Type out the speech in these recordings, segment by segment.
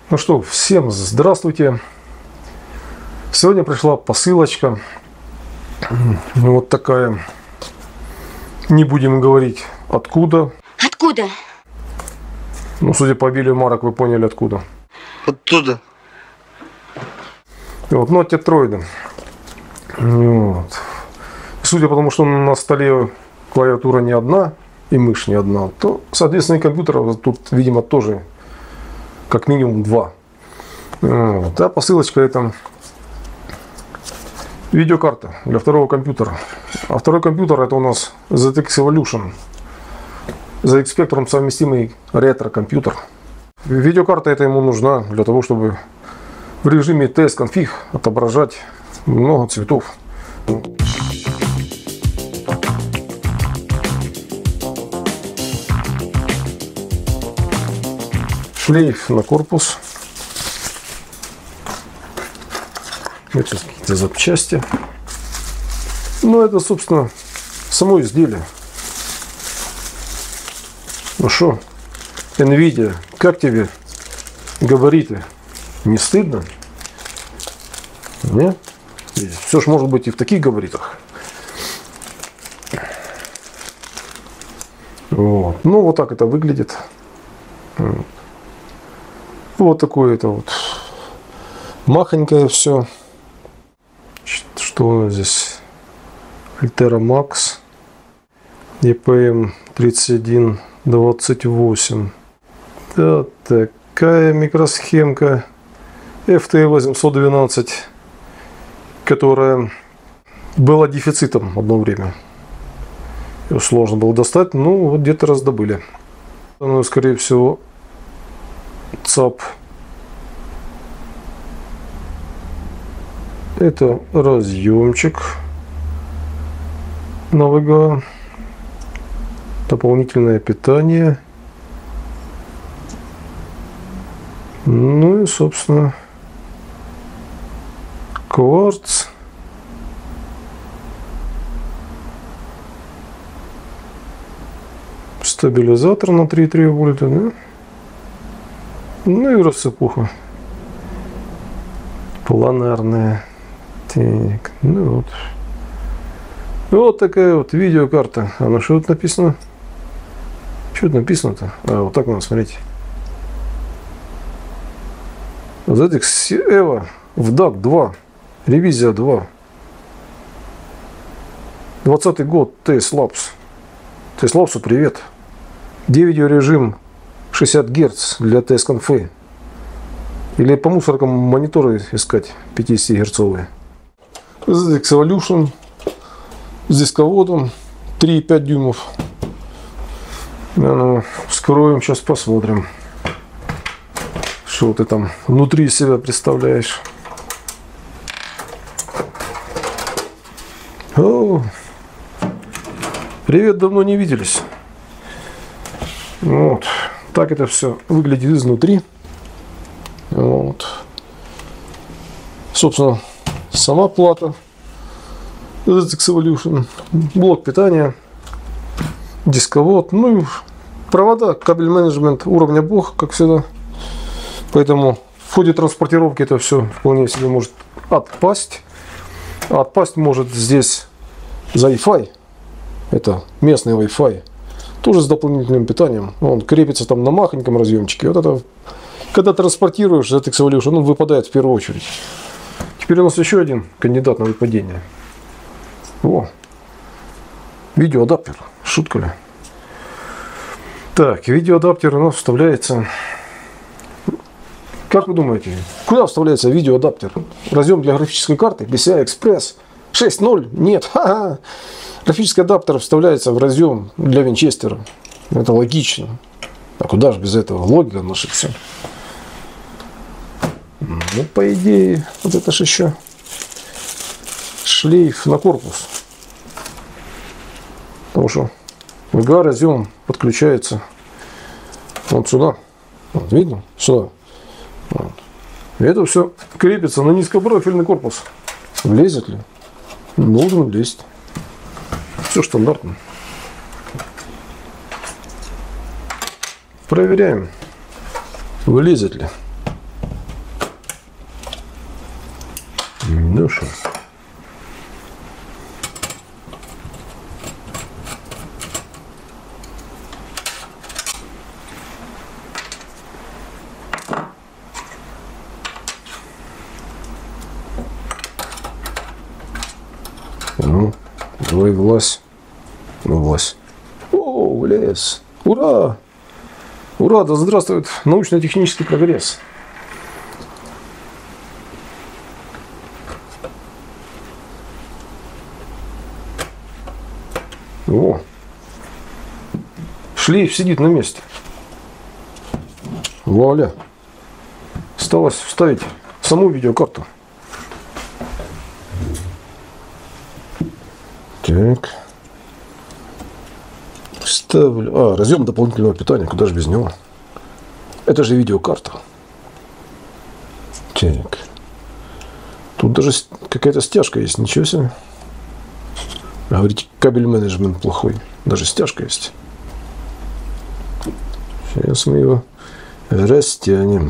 Ну что, всем здравствуйте. Сегодня пришла посылочка. Вот такая. Не будем говорить откуда. Откуда? Ну, судя по обилию марок, вы поняли откуда. Оттуда. Вот, но от тетроида. Вот. Судя по тому, что на столе клавиатура не одна и мышь не одна, то, соответственно, и компьютер тут, видимо, тоже как минимум два. Вот. А посылочка это видеокарта для второго компьютера. А второй компьютер это у нас ZX Evolution. ZX Spectrum совместимый ретро-компьютер. Видеокарта эта ему нужна для того, чтобы в режиме TS-Config отображать много цветов. Шлейф на корпус. Это какие-то запчасти. Ну, это, собственно, само изделие. Ну что, NVIDIA, как тебе габариты? Не стыдно? Нет? Все ж может быть и в таких габаритах. Вот. Ну, вот так это выглядит. Вот такое это вот махонькое все. Что у нас здесь? Altera Max EPM 3128. Да, такая микросхемка FT 812, которая была дефицитом одно время. Ее сложно было достать, ну вот где-то раздобыли. Ну, скорее всего, ЦАП. Это разъемчик на VGA, дополнительное питание. Ну и, собственно, кварц. Стабилизатор на 3,3 вольта, да? Ну и рассыпуха планарная. Так, ну вот. Вот такая вот видеокарта. А на что тут написано? Что тут написано-то? А, вот так надо смотреть. ZX EVO в DAC 2. Ревизия 2. 20-й год. TS Labs. TS Labs, привет. D-видеорежим 60 Гц для TS-конфы. Или по мусоркам мониторы искать 50-герцовые. ZX Evolution с дисководом 3,5 дюймов. Ну, вскроем, сейчас посмотрим, что ты там внутри себя представляешь. О, привет, давно не виделись. Вот так это все выглядит изнутри. Вот. Собственно, сама плата ZX Evolution, блок питания, дисковод, ну и провода, кабель менеджмент уровня бог, как всегда. Поэтому в ходе транспортировки это все вполне себе может отпасть. А отпасть может здесь за Wi-Fi. Это местный Wi-Fi. Тоже с дополнительным питанием. Он крепится там на махоньком разъемчике. Вот это, когда транспортируешь ZX Evolution, он выпадает в первую очередь. Теперь у нас еще один кандидат на выпадение. О, видеоадаптер. Шутка ли? Так, видеоадаптер у нас вставляется. Как вы думаете, куда вставляется видеоадаптер? Разъем для графической карты PCI Express 6.0? Нет. Ха-ха. Графический адаптер вставляется в разъем для винчестера. Это логично. А куда же без этого? Логика наша все. Ну, по идее, вот это же еще шлейф на корпус. Потому что VGA разъем подключается вот сюда. Вот, видно? Сюда. Вот. И это все крепится на низкопрофильный корпус. Влезет ли? Должен влезть. Все стандартно. Проверяем, вылезет ли. Ну что. Ну, давай влазь. Ну, влазь. О, влез. Ура! Ура, да здравствует научно-технический прогресс. О, шлейф сидит на месте. Вуаля. Осталось вставить саму видеокарту. Так. Ставлю. А, разъем дополнительного питания. Куда же без него? Это же видеокарта. Так. Тут даже какая-то стяжка есть. Ничего себе. Говорите, кабель менеджмент плохой. Даже стяжка есть. Сейчас мы его растянем.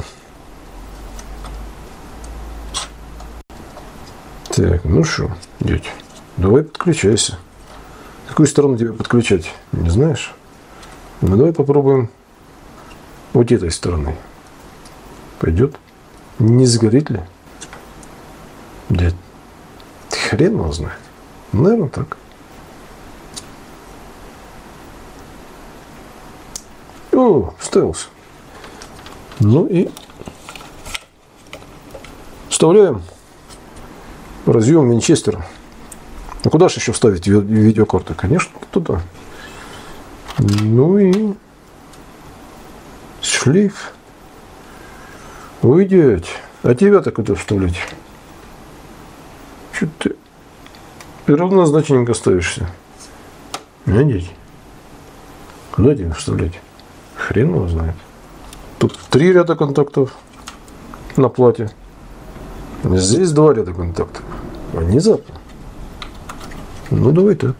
Так, ну что, дядь, давай подключайся. Какую сторону тебе подключать? Не знаешь? Ну давай попробуем вот этой стороны. Пойдет? Не сгорит ли? Дядь, хрен его знает. Наверное, так. О, вставился. Ну и вставляем разъем Винчестера. А куда же еще вставить видеокарту? Конечно, туда. Ну и шлейф. Уйдет. А тебя-то куда вставлять? Чё ты равнозначненько ставишься? Надеть. Куда тебе вставлять? Хрен его знает. Тут 3 ряда контактов на плате. Здесь 2 ряда контактов. Внезапно. Ну давай так.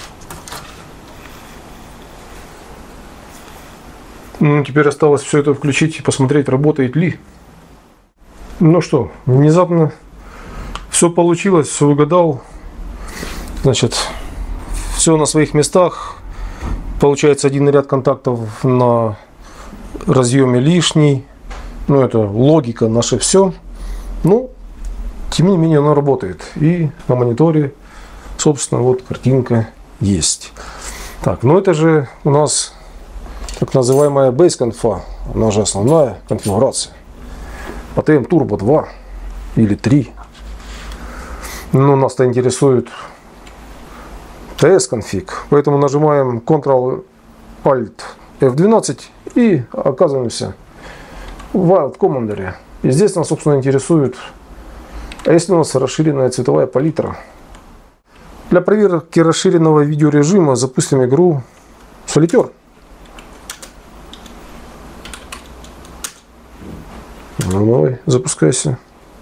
Ну, теперь осталось все это включить и посмотреть, работает ли. Ну что, внезапно все получилось, все угадал. Значит, все на своих местах. Получается, один ряд контактов на разъеме лишний. Ну, это логика, наше все. Ну, тем не менее, оно работает. И на мониторе, собственно, вот картинка есть. Так, ну это же у нас так называемая бейс-конфа. Она же основная конфигурация. ATM Turbo 2 или 3. Ну, нас-то интересует TS-конфиг. Поэтому нажимаем Ctrl-Alt-F12 и оказываемся в Wild Commander. И здесь нас, собственно, интересует, а если у нас расширенная цветовая палитра. Для проверки расширенного видеорежима запустим игру Solitaire. Ну, давай, запускайся.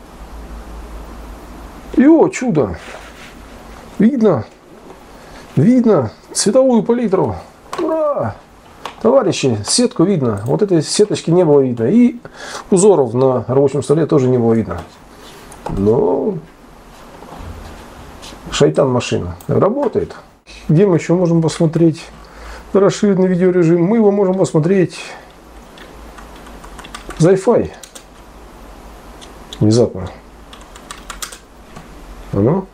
И о, чудо! Видно цветовую палитру. Ура! Товарищи, сетку видно. Вот этой сеточки не было видно. И узоров на рабочем столе тоже не было видно. Но шайтан машина. Работает. Где мы еще можем посмотреть расширенный видеорежим? Мы его можем посмотреть Wi-Fi. Внезапно. Ну?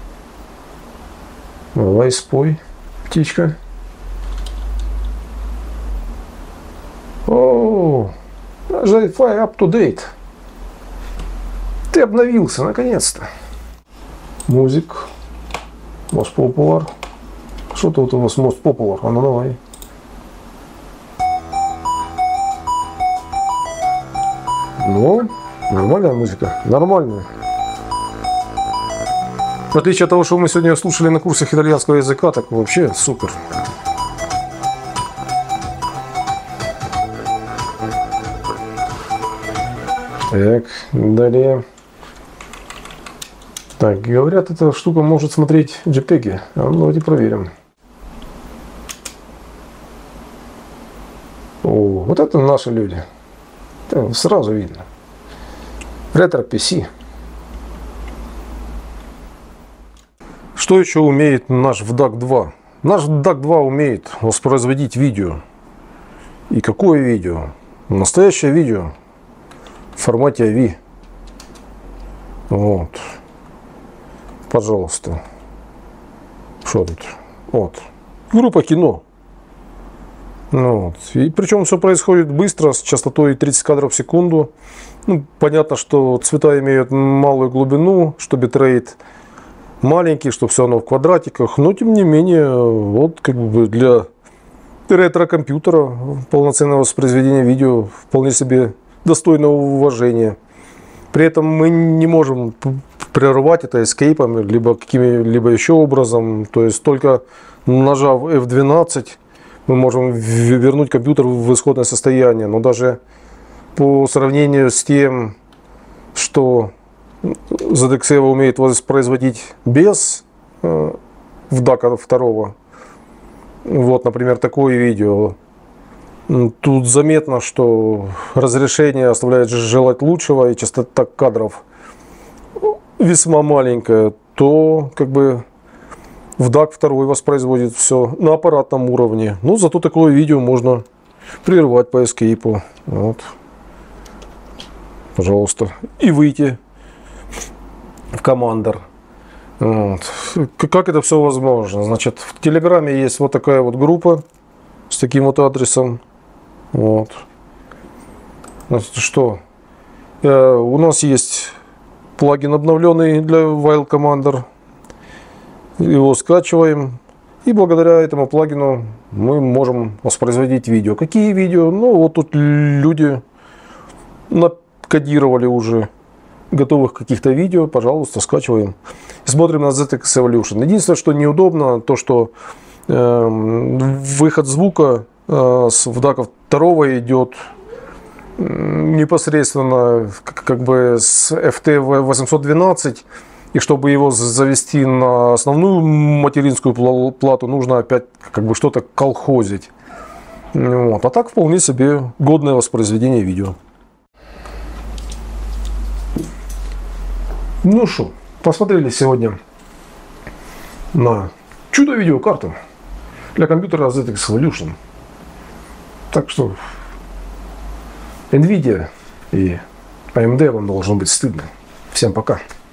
Давай спой, птичка. О, Wi-Fi up to date. Ты обновился, наконец-то. Музик. Most Popular. Что тут у вас Most Popular? А ну давай. Ну, нормальная музыка. Нормальная. В отличие от того, что мы сегодня слушали на курсах итальянского языка, так вообще супер. Так, далее. Так, говорят, эта штука может смотреть JPEG. А ну, давайте проверим. О, вот это наши люди. Там сразу видно. Ретро PC. Что еще умеет наш VDAC 2? Наш VDAC 2 умеет воспроизводить видео. И какое видео? Настоящее видео в формате AV. Вот. Пожалуйста. Что тут? Вот. Группа кино. Вот. И причем все происходит быстро, с частотой 30 кадров в секунду. Ну, понятно, что цвета имеют малую глубину, что битрейт маленький, что все оно в квадратиках. Но тем не менее, вот как бы для ретро-компьютера полноценное воспроизведение видео вполне себе достойного уважения. При этом мы не можем прервать это эскейпом, либо каким-либо еще образом. То есть только нажав F12 мы можем вернуть компьютер в исходное состояние. Но даже по сравнению с тем, что ZXEVO умеет воспроизводить без VDAC 2, вот, например, такое видео, тут заметно, что разрешение оставляет желать лучшего и частота кадров весьма маленькая, то как бы VDAC 2 воспроизводит все на аппаратном уровне. Но зато такое видео можно прервать по эскейпу. Вот. Пожалуйста. И выйти в Commander. Вот. Как это все возможно? Значит, в Телеграме есть вот такая вот группа с таким вот адресом. Вот. Значит, что? У нас есть плагин обновленный для Wild Commander. Его скачиваем. И благодаря этому плагину мы можем воспроизводить видео. Какие видео? Ну, вот тут люди накодировали уже готовых каких-то видео. Пожалуйста, скачиваем. Смотрим на ZX Evolution. Единственное, что неудобно, то что выход звука с VDAC 2 идет непосредственно как бы с FT812. И чтобы его завести на основную материнскую плату, нужно опять как бы что-то колхозить. Вот. А так вполне себе годное воспроизведение видео. Ну что, посмотрели сегодня на чудо-видеокарту для компьютера ZX Evolution. Так что NVIDIA и AMD вам должно быть стыдно. Всем пока.